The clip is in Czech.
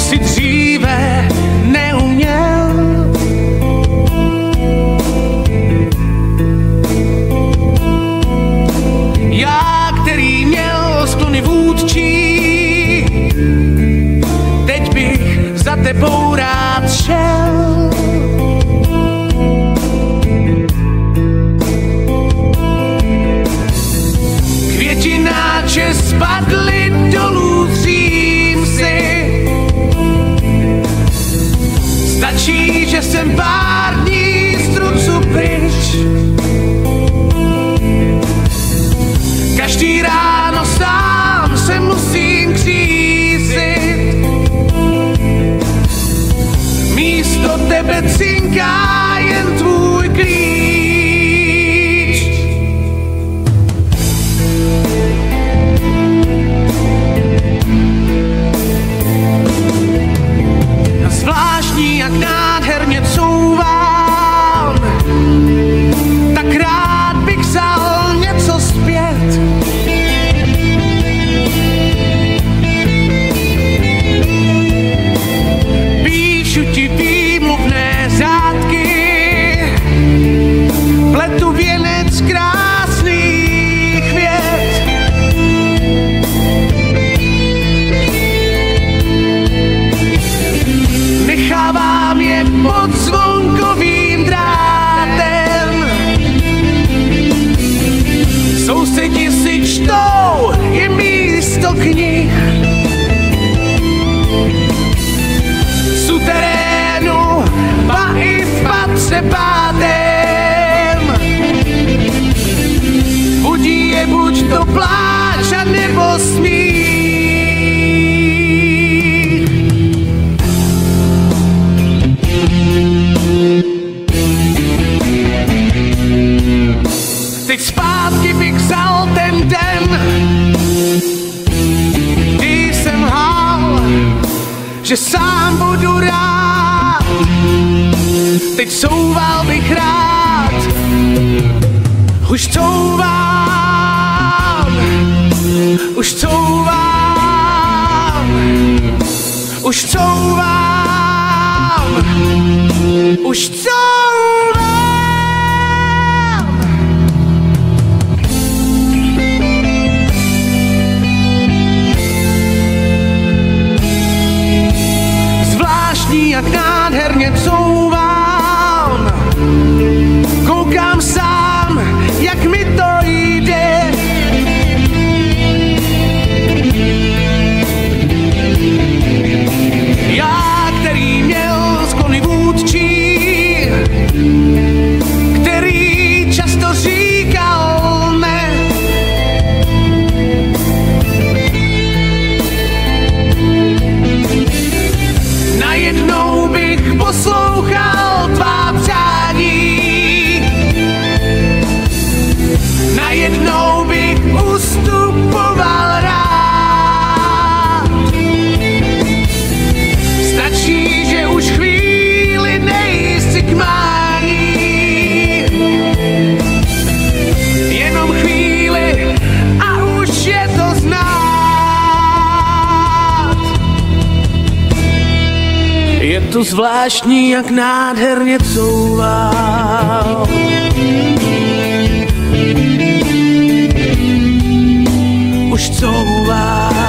si dříve neuměl. Já, který měl sklony vůdčí, teď bych za tebou rád šel. Květináče spadly dolů, dřím si. Stačí, že jsem pár dní z trucu pryč. Každý ráno sám se musím křísit. Místo tebe cinká jen tvůj klíč. Zvláštní, jak nádherně couvám, tak rád bych vzal něco zpět. Píšu ti výmluvné řádky, pletu věnec krásných vět. Nechávám je pod zvonkovým drátem. Sousedi si čtou, je místo knih. V suterénu, ba i v patře pátém. Budí je buď to pláč, a nebo smích. Teď zpátky bych vzal ten den, kdy jsem lhal, že sám budu rád. Teď couval bych rád, už couvám, už couvám, už couvám, už couvám. Jak nádherně couvám, koukám sám, jak mi to jde. Já, který měl sklony vůdčí, který často říkal ne. Najednou bych poslouchal tvá přání. Najednou bych ustupoval rád. Stačí, že už chvíli nejsi k mání. Jenom chvíli a už je to znát. Je to zvláštní, jak nádherně couvám. Už couvám.